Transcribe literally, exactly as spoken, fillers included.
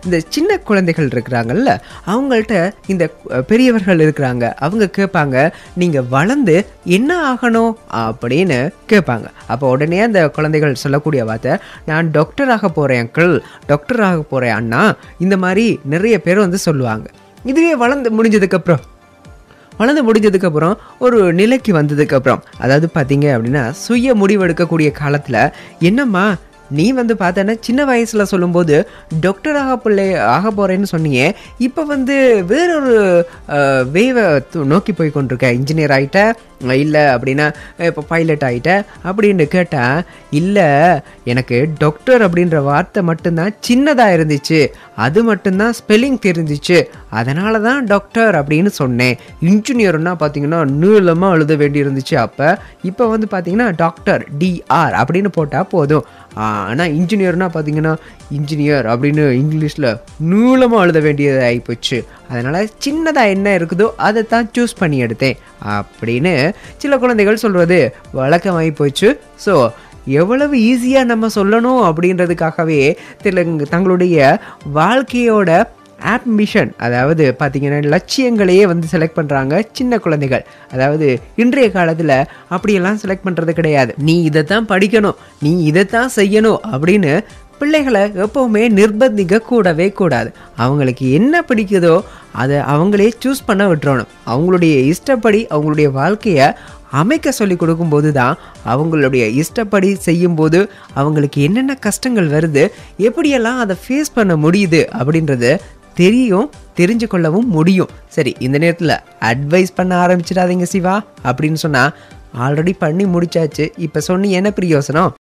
இந்த சின்ன குழந்தைகள் இருக்கிறாங்கல்ல, அவங்கள்ட்ட இந்த பெரியவர்கள் இருக்கிறாங்க, அவங்க கேட்பாங்க, நீங்கள் வளர்ந்து என்ன ஆகணும் அப்படின்னு கேட்பாங்க. அப்போ உடனே அந்த குழந்தைகள் சொல்லக்கூடிய வார்த்தை, நான் டாக்டர் ஆக போகிறேன் அங்கிள், டாக்டர் ஆக போகிறேன் அண்ணா, இந்த மாதிரி நிறைய பேர் வந்து சொல்லுவாங்க. இதுவே வளர்ந்து முடிஞ்சதுக்கப்புறம் வளர்ந்து முடிஞ்சதுக்கப்புறம் ஒரு நிலைக்கு வந்ததுக்கப்புறம், அதாவது பார்த்தீங்க அப்படின்னா சுய முடிவெடுக்கக்கூடிய காலத்தில், என்னம்மா நீ வந்து பார்த்தேன்னா சின்ன வயசில் சொல்லும்போது டாக்டராக பிள்ளை ஆக போகிறேன்னு சொன்னீங்க, இப்போ வந்து வேறொரு வேவை நோக்கி போய் கொண்டிருக்க, இன்ஜினியர் ஆகிட்ட இல்லை அப்படின்னா இப்போ பைலட் ஆகிட்ட அப்படின்னு கேட்டால், இல்லை எனக்கு டாக்டர் அப்படின்ற வார்த்தை மட்டும்தான் சின்னதாக இருந்துச்சு, அது மட்டும்தான் ஸ்பெல்லிங் தெரிஞ்சிச்சு, அதனால தான் டாக்டர் அப்படின்னு சொன்னேன். இன்ஜினியர்னா பார்த்தீங்கன்னா நீளமாக எழுத வேண்டி இருந்துச்சு, அப்போ இப்போ வந்து பார்த்தீங்கன்னா டாக்டர் டிஆர் அப்படின்னு போட்டால் போதும். ஆனால் இன்ஜினியர்னா பார்த்தீங்கன்னா இன்ஜினியர் அப்படின்னு இங்கிலீஷில் நீளமாக எழுத வேண்டியது ஆகிப்போச்சு, அதனால் சின்னதாக என்ன இருக்குதோ அதை தான் சூஸ் பண்ணி எடுத்தேன் அப்படின்னு சில குழந்தைகள் சொல்கிறது வழக்கமாகி போச்சு. ஸோ எவ்வளவு ஈஸியாக நம்ம சொல்லணும் அப்படின்றதுக்காகவே தங்களுடைய வாழ்க்கையோட ஆம்பிஷன், அதாவது பார்த்தீங்கன்னா லட்சியங்களையே வந்து செலக்ட் பண்ணுறாங்க சின்ன குழந்தைகள். அதாவது இன்றைய காலத்தில் அப்படியெல்லாம் செலக்ட் பண்ணுறது கிடையாது. நீ இதை தான் படிக்கணும், நீ இதை தான் செய்யணும் அப்படின்னு பிள்ளைகளை எப்போவுமே நிர்பந்திக்க கூடவே கூடாது. அவங்களுக்கு என்ன பிடிக்குதோ அதை அவங்களே சூஸ் பண்ண விட்டுறணும். அவங்களுடைய இஷ்டப்படி அவங்களுடைய வாழ்க்கையை அமைக்க சொல்லி கொடுக்கும்போது தான் அவங்களுடைய இஷ்டப்படி செய்யும்போது அவங்களுக்கு என்னென்ன கஷ்டங்கள் வருது, எப்படியெல்லாம் அதை ஃபேஸ் பண்ண முடியுது அப்படின்றது தெரியும், தெரிஞ்சு கொள்ளவும் முடியும். சரி, இந்த நேரத்தில் அட்வைஸ் பண்ண ஆரம்பிச்சிடாதீங்க சிவா அப்படின்னு சொன்னால், ஆல்ரெடி பண்ணி முடிச்சாச்சு, இப்போ சொன்னி என்ன பிரயோசனம்?